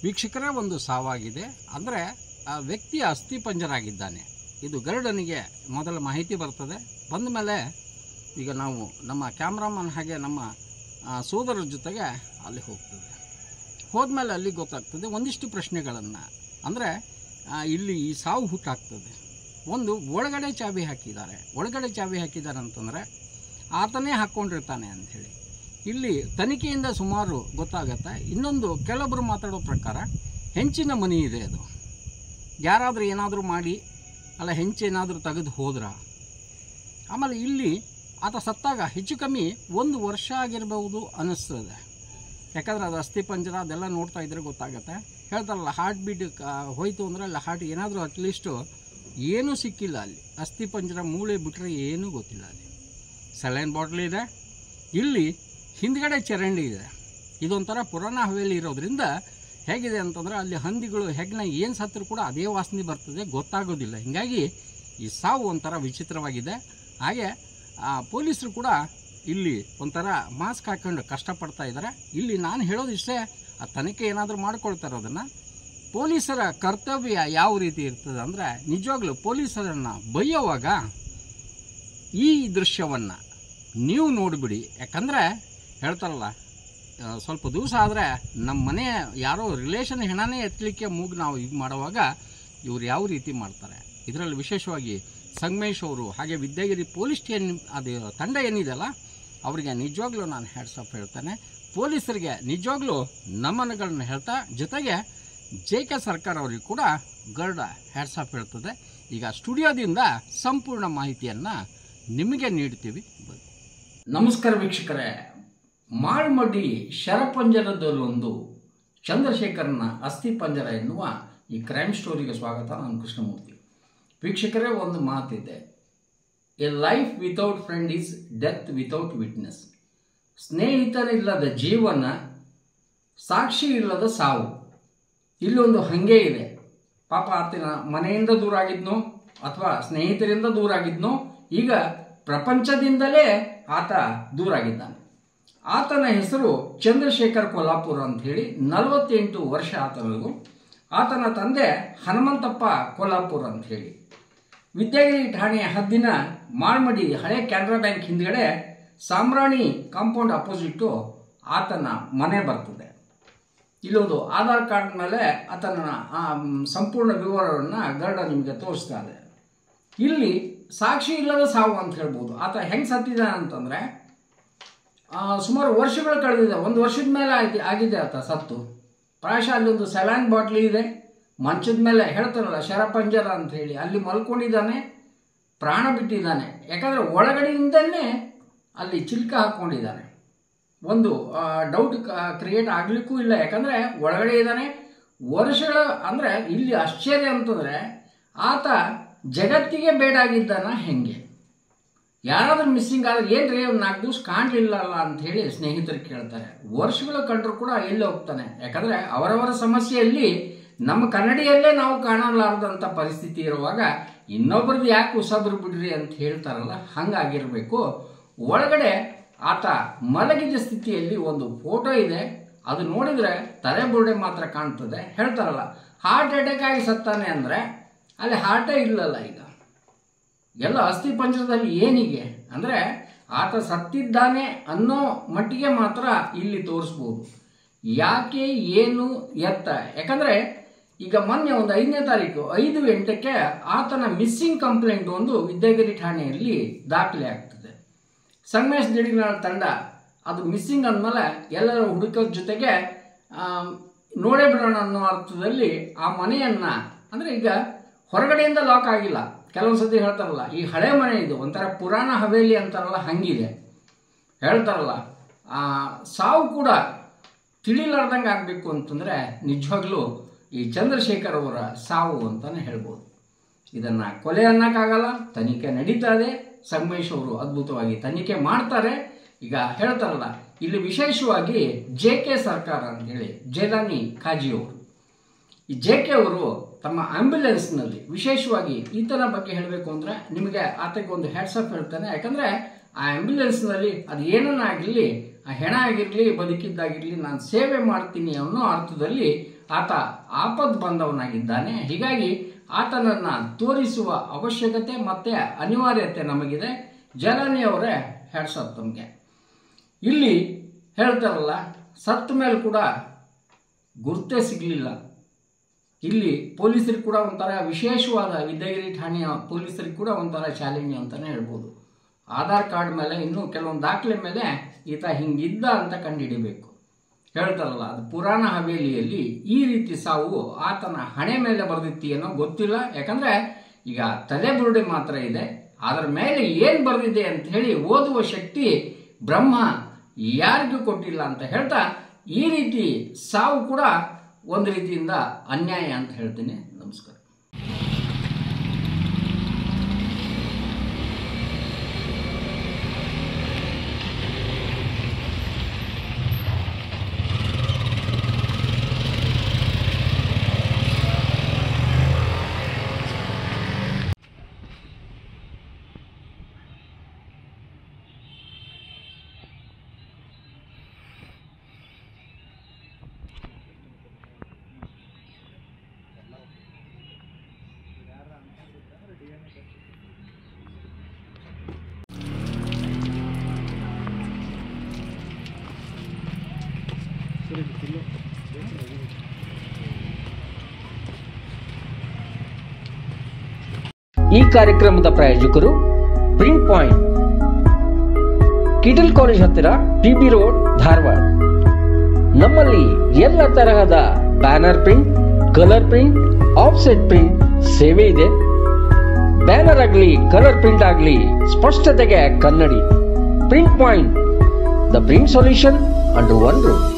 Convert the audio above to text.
ವೀಕ್ಷಕರೇ, ಒಂದು ಸಾವಾಗಿದೆ. ಅಂದರೆ ಆ ವ್ಯಕ್ತಿ ಅಸ್ಥಿಪಂಜರಾಗಿದ್ದಾನೆ. ಇದು ಗರುಡನಿಗೆ ಮೊದಲ ಮಾಹಿತಿ ಬರ್ತದೆ. ಬಂದ ಮೇಲೆ ಈಗ ನಾವು ನಮ್ಮ ಕ್ಯಾಮ್ರಾಮನ್ ಹಾಗೆ ನಮ್ಮ ಸೋದರರ ಜೊತೆಗೆ ಅಲ್ಲಿ ಹೋಗ್ತದೆ. ಹೋದ್ಮೇಲೆ ಅಲ್ಲಿ ಗೊತ್ತಾಗ್ತದೆ ಒಂದಿಷ್ಟು ಪ್ರಶ್ನೆಗಳನ್ನು. ಅಂದರೆ ಇಲ್ಲಿ ಈ ಸಾವು ಹುಟ್ಟಾಗ್ತದೆ. ಒಂದು, ಒಳಗಡೆ ಚಾವಿ ಹಾಕಿದ್ದಾರೆ. ಒಳಗಡೆ ಚಾವಿ ಹಾಕಿದ್ದಾರೆ ಅಂತಂದರೆ ಆತನೇ ಹಾಕ್ಕೊಂಡಿರ್ತಾನೆ ಅಂಥೇಳಿ ಇಲ್ಲಿ ತನಿಖೆಯಿಂದ ಸುಮಾರು ಗೊತ್ತಾಗತ್ತೆ. ಇನ್ನೊಂದು, ಕೆಲವೊಬ್ಬರು ಮಾತಾಡೋ ಪ್ರಕಾರ ಹೆಂಚಿನ ಮನೆ ಇದೆ. ಅದು ಯಾರಾದರೂ ಏನಾದರೂ ಮಾಡಿ ಅಲ್ಲ ಹೆಂಚೇನಾದರೂ ತೆಗೆದು ಹೋದ್ರ. ಆಮೇಲೆ ಇಲ್ಲಿ ಆತ ಸತ್ತಾಗ ಹೆಚ್ಚು ಕಮ್ಮಿ 1 ವರ್ಷ ಆಗಿರ್ಬೋದು ಅನ್ನಿಸ್ತದೆ. ಯಾಕಂದರೆ ಅದು ಅಸ್ಥಿಪಂಜರ ಅದೆಲ್ಲ ನೋಡ್ತಾ ಇದ್ರೆ ಗೊತ್ತಾಗತ್ತೆ. ಹೇಳ್ತಾರಲ್ಲ, ಹಾರ್ಟ್ ಬೀಟ್ ಹೋಯ್ತು ಅಂದರೆ ಅಲ್ಲಿ ಹಾರ್ಟ್ ಏನಾದರೂ ಅಟ್ಲೀಸ್ಟು ಏನೂ ಸಿಕ್ಕಿಲ್ಲ. ಅಲ್ಲಿ ಅಸ್ಥಿಪಂಜರ ಮೂಳೆ ಬಿಟ್ಟರೆ ಏನೂ ಗೊತ್ತಿಲ್ಲ. ಅಲ್ಲಿ ಸಲೈನ್ ಬಾಟ್ಲ್ ಇದೆ. ಇಲ್ಲಿ ಹಿಂದ್ಗಡೆ ಚರಂಡಿ ಇದೆ. ಇದೊಂಥರ ಪುರಾಣ ಹವೇಲಿ ಇರೋದ್ರಿಂದ ಹೇಗಿದೆ ಅಂತಂದರೆ ಅಲ್ಲಿ ಹಂದಿಗಳು ಹೆಗ್ನ ಏನು ಸತ್ತರೂ ಕೂಡ ಅದೇ ವಾಸನೆ ಬರ್ತದೆ, ಗೊತ್ತಾಗೋದಿಲ್ಲ. ಹೀಗಾಗಿ ಈ ಸಾವು ಒಂಥರ ವಿಚಿತ್ರವಾಗಿದೆ. ಹಾಗೆ ಪೊಲೀಸರು ಕೂಡ ಇಲ್ಲಿ ಒಂಥರ ಮಾಸ್ಕ್ ಹಾಕ್ಕೊಂಡು ಕಷ್ಟಪಡ್ತಾ ಇದ್ದಾರೆ. ಇಲ್ಲಿ ನಾನು ಹೇಳೋದಿಷ್ಟೇ, ಆ ತನಿಖೆ ಏನಾದರೂ ಮಾಡ್ಕೊಳ್ತಾರೆ. ಅದನ್ನು ಪೊಲೀಸರ ಕರ್ತವ್ಯ ಯಾವ ರೀತಿ ಇರ್ತದೆ ಅಂದರೆ, ನಿಜವಾಗ್ಲೂ ಪೊಲೀಸರನ್ನು ಬೈಯೋವಾಗ ಈ ದೃಶ್ಯವನ್ನು ನೀವು ನೋಡಿಬಿಡಿ. ಯಾಕಂದರೆ ಹೇಳ್ತಾರಲ್ಲ, ಸ್ವಲ್ಪ ದಿವಸ ಆದರೆ ನಮ್ಮ ಮನೆ ಯಾರೋ ರಿಲೇಷನ್ ಹೆಣನೇ ಎತ್ತಲಿಕ್ಕೆ ಮೂಗು ನಾವು ಇದು ಮಾಡುವಾಗ ಇವರು ಯಾವ ರೀತಿ ಮಾಡ್ತಾರೆ. ಇದರಲ್ಲಿ ವಿಶೇಷವಾಗಿ ಸಂಗಮೇಶ್ ಅವರು ಹಾಗೆ ವಿದ್ಯಾಗಿರಿ ಪೊಲೀಸ್ ಅದು ತಂಡ ಏನಿದೆಯಲ್ಲ ಅವರಿಗೆ ನಿಜವಾಗ್ಲೂ ನಾನು ಹ್ಯಾಟ್ಸ್ ಆಫ್ ಹೇಳ್ತೇನೆ. ಪೊಲೀಸರಿಗೆ ನಿಜವಾಗ್ಲೂ ನಮನಗಳನ್ನು ಹೇಳ್ತಾ, ಜೊತೆಗೆ JK ಸರ್ಕಾರ ಅವರಿಗೆ ಕೂಡ ಗರುಡ ಹ್ಯಾಟ್ಸ್ ಆಫ್ ಹೇಳ್ತದೆ. ಈಗ ಸ್ಟುಡಿಯೋದಿಂದ ಸಂಪೂರ್ಣ ಮಾಹಿತಿಯನ್ನು ನಿಮಗೆ ನೀಡ್ತೀವಿ. ನಮಸ್ಕಾರ ವೀಕ್ಷಕರೇ, ಮಾಳ್ಮಡಿ ಶರಪಂಜರದಲ್ಲೊಂದು ಚಂದ್ರಶೇಖರನ ಅಸ್ಥಿಪಂಜರ ಎನ್ನುವ ಈ ಕ್ರೈಮ್ ಸ್ಟೋರಿಗೆ ಸ್ವಾಗತ. ನಾನು ಕೃಷ್ಣಮೂರ್ತಿ. ವೀಕ್ಷಕರೇ, ಒಂದು ಮಾತಿದೆ, a life without friend is death without witness. ಸ್ನೇಹಿತರಿಲ್ಲದ ಜೀವನ, ಸಾಕ್ಷಿ ಇಲ್ಲದ ಸಾವು. ಇಲ್ಲೊಂದು ಹಂಗೆ ಇದೆ. ಪಾಪ ಆತನ ಮನೆಯಿಂದ ದೂರ ಆಗಿದ್ನೋ ಅಥವಾ ಸ್ನೇಹಿತರಿಂದ ದೂರ ಆಗಿದ್ನೋ, ಈಗ ಪ್ರಪಂಚದಿಂದಲೇ ಆತ ದೂರ ಆಗಿದ್ದಾನೆ. ಆತನ ಹೆಸರು ಚಂದ್ರಶೇಖರ್ ಕೊಲ್ಲಾಪುರ ಅಂತ ಹೇಳಿ. 48 ವರ್ಷ ಆತನಿಗೂ. ಆತನ ತಂದೆ ಹನುಮಂತಪ್ಪ ಕೊಲ್ಲಾಪುರ ಅಂತ ಹೇಳಿ. ವಿದ್ಯಾಗಿರಿ ಠಾಣೆಯ ಹದ್ದಿನ ಮಾಳ್ಮಡಿ ಹಳೆ ಕೆನರಾ ಬ್ಯಾಂಕ್ ಹಿಂದ್ಗಡೆ ಸಾಮ್ರಾಣಿ ಕಾಂಪೌಂಡ್ ಅಪೋಸಿಟ್ಟು ಆತನ ಮನೆ ಬರ್ತದೆ. ಇಲ್ಲೊಂದು ಆಧಾರ್ ಕಾರ್ಡ್ ಮೇಲೆ ಆತನ ಸಂಪೂರ್ಣ ವಿವರವನ್ನು ಗರುಡ ನಿಮಗೆ ತೋರಿಸ್ತಾ ಇದೆ. ಇಲ್ಲಿ ಸಾಕ್ಷಿ ಇಲ್ಲದ ಸಾವು ಅಂತ ಹೇಳ್ಬೋದು. ಆತ ಹೆಂಗೆ ಸತ್ತಿದ್ದಾನೆ ಅಂತಂದರೆ, ಸುಮಾರು ವರ್ಷಗಳು ಕಳೆದಿದೆ. 1 ವರ್ಷದ ಮೇಲೆ ಆಗಿದೆ ಆತ ಸತ್ತು. ಪ್ರಾಯಶಃ ಅಲ್ಲೊಂದು ಸಲೈನ್ ಬಾಟ್ಲಿ ಇದೆ. ಮಂಚದ ಮೇಲೆ ಹೇಳ್ತಾರಲ್ಲ ಶರಪಂಜರ ಅಂತ ಹೇಳಿ, ಅಲ್ಲಿ ಮಲ್ಕೊಂಡಿದ್ದಾನೆ, ಪ್ರಾಣ ಬಿಟ್ಟಿದ್ದಾನೆ. ಯಾಕಂದರೆ ಒಳಗಡೆಯಿಂದಲೇ ಅಲ್ಲಿ ಚಿಲ್ಕ ಹಾಕ್ಕೊಂಡಿದ್ದಾನೆ. ಒಂದು ಡೌಟ್ ಕ್ರಿಯೇಟ್ ಆಗಲಿಕ್ಕೂ ಇಲ್ಲ. ಯಾಕಂದರೆ ಒಳಗಡೆ ಇದ್ದಾನೆ. ವರ್ಷಗಳ ಅಂದರೆ ಇಲ್ಲಿ ಆಶ್ಚರ್ಯ ಅಂತಂದರೆ, ಆತ ಜಗತ್ತಿಗೆ ಬೇಡಾಗಿದ್ದಾನ ಹೆಂಗೆ? ಯಾರಾದ್ರೂ ಮಿಸ್ಸಿಂಗ್ ಆದರೆ ಏನ್ರಿ ಒಂದು 4 ದಿವಸ ಕಾಣಲಿಲ್ಲಲ್ಲ ಅಂತ ಹೇಳಿ ಸ್ನೇಹಿತರು ಕೇಳ್ತಾರೆ. ವರ್ಷಗಳು ಕಂಡ್ರೂ ಕೂಡ ಎಲ್ಲಿ ಹೋಗ್ತಾನೆ? ಯಾಕಂದರೆ ಅವರವರ ಸಮಸ್ಯೆಯಲ್ಲಿ ನಮ್ಮ ಕನ್ನಡಿಯಲ್ಲೇ ನಾವು ಕಾಣಲಾರದಂಥ ಪರಿಸ್ಥಿತಿ ಇರುವಾಗ ಇನ್ನೊಬ್ರದ್ದು ಯಾಕೆ ಉಸಾಬರು ಬಿಡ್ರಿ ಅಂತ ಹೇಳ್ತಾರಲ್ಲ, ಹಂಗಾಗಿರಬೇಕು. ಒಳಗಡೆ ಆತ ಮಲಗಿದ ಸ್ಥಿತಿಯಲ್ಲಿ ಒಂದು ಫೋಟೋ ಇದೆ. ಅದು ನೋಡಿದರೆ ತಲೆಬುರುಡೆ ಮಾತ್ರ ಕಾಣ್ತದೆ. ಹೇಳ್ತಾರಲ್ಲ, ಹಾರ್ಟ್ ಅಟ್ಯಾಕ್ ಆಗಿ ಸತ್ತಾನೆ ಅಂದರೆ ಅಲ್ಲಿ ಹಾರ್ಟೇ ಇಲ್ಲಲ್ಲ. ಈಗ ಎಲ್ಲ ಅಸ್ಥಿಪಂಜರದಲ್ಲಿ ಏನಿಗೆ ಅಂದರೆ ಆತ ಸತ್ತಿದ್ದಾನೆ ಅನ್ನೋ ಮಟ್ಟಿಗೆ ಮಾತ್ರ ಇಲ್ಲಿ ತೋರಿಸ್ಬೋದು. ಯಾಕೆ, ಏನು, ಎತ್ತ? ಯಾಕಂದರೆ ಈಗ ಮೊನ್ನೆ ಒಂದು 5ನೇ ತಾರೀಕು 5/8 ಆತನ ಮಿಸ್ಸಿಂಗ್ ಕಂಪ್ಲೇಂಟ್ ಒಂದು ವಿದ್ಯಾಗಿರಿ ಠಾಣೆಯಲ್ಲಿ ದಾಖಲೆ ಆಗ್ತದೆ. ಸಂಗಮೇಶ್ ದಿಡಿಗನಾಳ್ ತಂಡ ಅದು ಮಿಸ್ಸಿಂಗ್ ಅಂದಮೇಲೆ ಎಲ್ಲರ ಹುಡುಕೋದ್ರ ಜೊತೆಗೆ ನೋಡೇ ಬಿಡೋಣ ಅನ್ನೋ ಅರ್ಥದಲ್ಲಿ ಆ ಮನೆಯನ್ನು, ಅಂದರೆ ಈಗ ಹೊರಗಡೆಯಿಂದ ಲಾಕ್ ಆಗಿಲ್ಲ. ಕೆಲವೊಂದು ಸತಿ ಹೇಳ್ತಾರಲ್ಲ, ಈ ಹಳೆ ಮನೆ ಇದು ಒಂಥರ ಪುರಾಣ ಹವೇಲಿ ಅಂತಾರಲ್ಲ, ಹಂಗಿದೆ. ಹೇಳ್ತಾರಲ್ಲ, ಸಾವು ಕೂಡ ತಿಳಿಲಾರ್ದಂಗೆ ಆಗಬೇಕು ಅಂತಂದರೆ ನಿಜವಾಗ್ಲೂ ಈ ಚಂದ್ರಶೇಖರ್ ಅವರ ಸಾವು ಅಂತಲೇ ಹೇಳ್ಬೋದು. ಇದನ್ನು ಕೊಲೆ ಅನ್ನೋಕ್ಕಾಗಲ್ಲ. ತನಿಖೆ ನಡೀತಾ ಇದೆ. ಸಂಗಮೇಶ್ ಅವರು ಅದ್ಭುತವಾಗಿ ತನಿಖೆ ಮಾಡ್ತಾರೆ. ಈಗ ಹೇಳ್ತಾರಲ್ಲ, ಇಲ್ಲಿ ವಿಶೇಷವಾಗಿ JK ಸರ್ಕಾರ ಅಂತೇಳಿ ಜೇದಾನಿ ಖಾಜಿಯವರು, ಈ JK ಅವರು ತಮ್ಮ ಆಂಬ್ಯುಲೆನ್ಸ್ನಲ್ಲಿ ವಿಶೇಷವಾಗಿ ಈತನ ಬಗ್ಗೆ ಹೇಳಬೇಕು ಅಂದರೆ ನಿಮಗೆ ಆತಗೆ ಒಂದು ಹ್ಯಾಟ್ಸ್ ಆಫ್ ಹೇಳ್ತಾನೆ. ಯಾಕಂದರೆ ಆ ಆಂಬ್ಯುಲೆನ್ಸ್ನಲ್ಲಿ ಅದು ಏನನ್ನಾಗಲಿ ಹೆಣ ಆಗಿರಲಿ ಬದುಕಿದ್ದಾಗಿರಲಿ ನಾನು ಸೇವೆ ಮಾಡ್ತೀನಿ ಅನ್ನೋ ಅರ್ಥದಲ್ಲಿ ಆತ ಆಪದ್ ಬಂದವನಾಗಿದ್ದಾನೆ. ಹೀಗಾಗಿ ಆತನನ್ನು ತೋರಿಸುವ ಅವಶ್ಯಕತೆ ಮತ್ತು ಅನಿವಾರ್ಯತೆ ನಮಗಿದೆ. ಜಲಾನಿ ಅವರೇ ಹ್ಯಾಟ್ಸ್ ತಮಗೆ. ಇಲ್ಲಿ ಹೇಳ್ತಾರಲ್ಲ, ಸತ್ತ ಮೇಲೆ ಕೂಡ ಗುರ್ತೇ ಸಿಗಲಿಲ್ಲ. ಇಲ್ಲಿ ಪೊಲೀಸರಿಗೆ ಕೂಡ ಒಂಥರ ವಿಶೇಷವಾದ, ವಿದ್ಯಾಗಿರಿ ಠಾಣೆಯ ಪೊಲೀಸರಿಗೆ ಕೂಡ ಒಂಥರ ಚಾಲೆಂಜ್ ಅಂತಲೇ ಹೇಳ್ಬೋದು. ಆಧಾರ್ ಕಾರ್ಡ್ ಮೇಲೆ ಇನ್ನೂ ಕೆಲವೊಂದು ದಾಖಲೆ ಮೇಲೆ ಈತ ಹಿಂಗಿದ್ದ ಅಂತ ಕಂಡುಹಿಡಿಬೇಕು. ಹೇಳ್ತಾರಲ್ಲ, ಅದು ಪುರಾಣ ಹವೇಲಿಯಲ್ಲಿ ಈ ರೀತಿ ಸಾವು ಆತನ ಹಣೆ ಮೇಲೆ ಬರೆದಿತ್ತಿ ಏನೋ ಗೊತ್ತಿಲ್ಲ. ಯಾಕಂದರೆ ಈಗ ತಲೆ ಬುರುಡೆ ಮಾತ್ರ ಇದೆ, ಅದರ ಮೇಲೆ ಏನು ಬರೆದಿದೆ ಅಂತ ಹೇಳಿ ಓದುವ ಶಕ್ತಿ ಬ್ರಹ್ಮ ಯಾರಿಗೂ ಕೊಟ್ಟಿಲ್ಲ ಅಂತ ಹೇಳ್ತಾ, ಈ ರೀತಿ ಸಾವು ಕೂಡ ಒಂದು ರೀತಿಯಿಂದ ಅನ್ಯಾಯ ಅಂತ ಹೇಳ್ತೀನಿ. ನಮಸ್ಕಾರ. ಈ ಕಾರ್ಯಕ್ರಮದ ಪ್ರಾಯೋಜಕರು ಪ್ರಿಂಟ್ ಪಾಯಿಂಟ್, ಕಿಟಲ್ ಕಾಲೇಜ್ ಹತ್ತಿರ, ಟಿಬಿ ರೋಡ್, ಧಾರವಾಡ. ನಮ್ಮಲ್ಲಿ ಎಲ್ಲ ತರಹದ banner print, colour print, offset print ಸೇವೆ ಇದೆ. ಬ್ಯಾನರ್ ಆಗಲಿ ಕಲರ್ ಪ್ರಿಂಟ್ ಆಗಲಿ ಸ್ಪಷ್ಟತೆಗೆ ಕನ್ನಡಿ. Print point, the print solution under one roof.